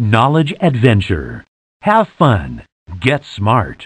Knowledge Adventure. Have fun. Get smart.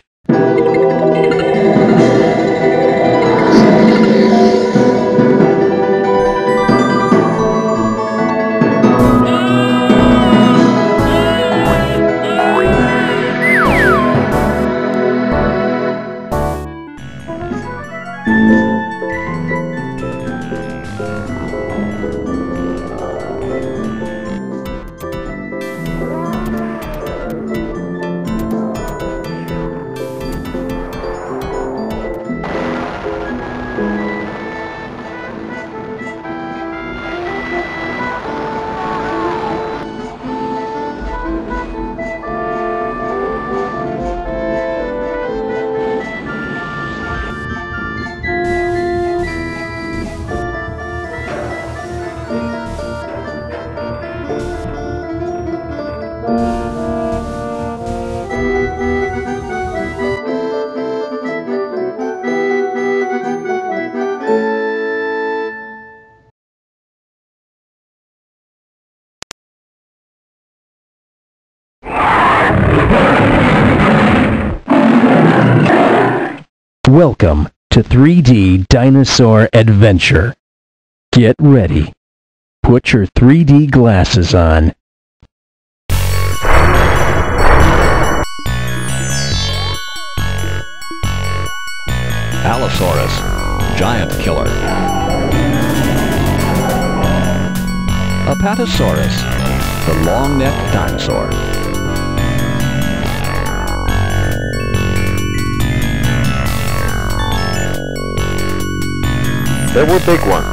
Welcome to 3D Dinosaur Adventure. Get ready. Put your 3D glasses on. Allosaurus, giant killer. Apatosaurus, the long-necked dinosaur. There were big ones.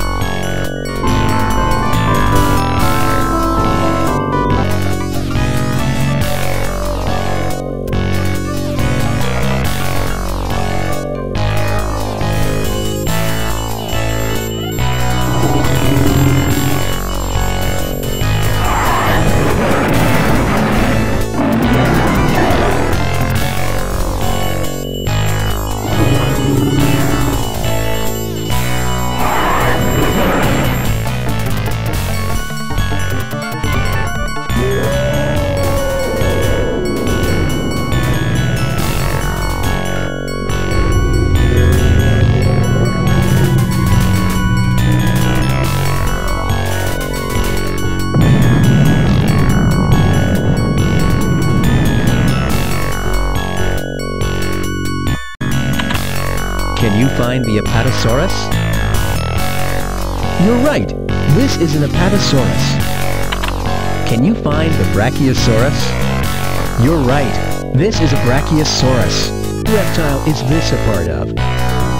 Can you find the Apatosaurus? You're right. This is an Apatosaurus. Can you find the Brachiosaurus? You're right. This is a Brachiosaurus. What reptile is this a part of?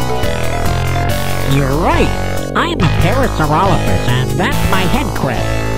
You're right. I'm a Parasaurolophus, and that's my head crest.